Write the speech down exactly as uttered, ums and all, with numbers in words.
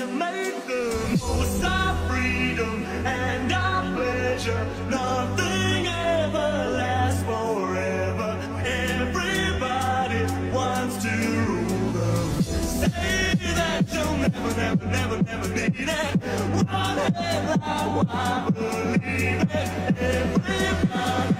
make the most of freedom and our pleasure. Nothing ever lasts forever. Everybody wants to rule them. Say that you'll never, never, never, never need it. One headline, I believe it. Everybody